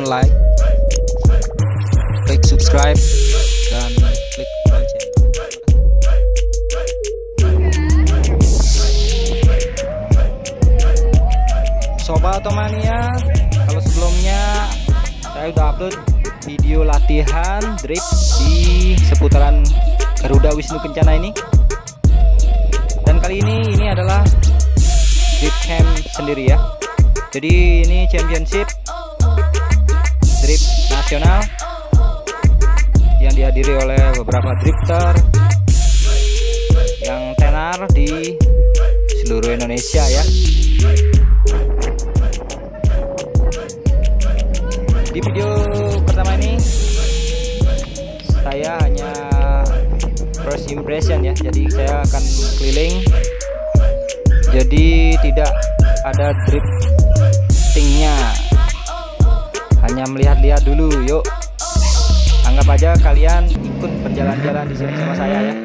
like, klik subscribe, dan klik lonceng. Sobat Otomania, kalau sebelumnya saya udah upload video latihan drift di seputaran Garuda Wisnu Kencana ini. Dan kali ini adalah drift camp sendiri ya. Jadi ini championship drift nasional yang dihadiri oleh beberapa drifter yang tenar di seluruh Indonesia ya. Di video pertama ini saya hanya first impression ya, jadi saya akan keliling, jadi tidak ada driftingnya, hanya melihat-lihat dulu. Yuk, anggap aja kalian ikut berjalan-jalan di sini sama saya ya.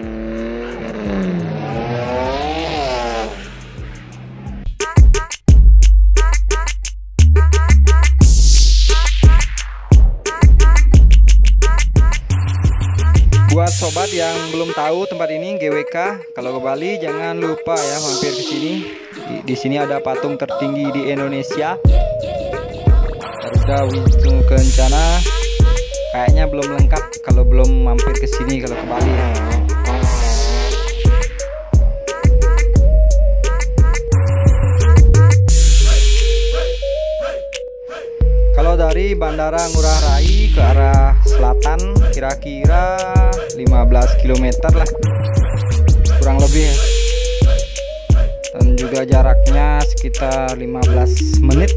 Buat sobat yang belum tahu tempat ini GWK, kalau ke Bali jangan lupa ya mampir ke sini. Di sini ada patung tertinggi di Indonesia, Garuda Wisnu Kencana. Kayaknya belum lengkap kalau belum mampir ke sini kalau ke Bali ya. Kalau dari Bandara Ngurah Rai ke arah selatan kira-kira 15 km lah, kurang lebih ya. Dan juga jaraknya sekitar 15 menit.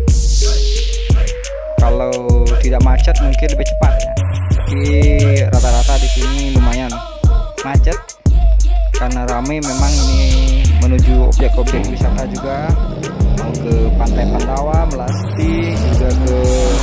Kalau tidak macet mungkin lebih cepat ya. Tapi rata-rata di sini lumayan macet karena ramai memang ini menuju objek-objek wisata juga. Mau ke Pantai Pandawa, Melasti, juga ke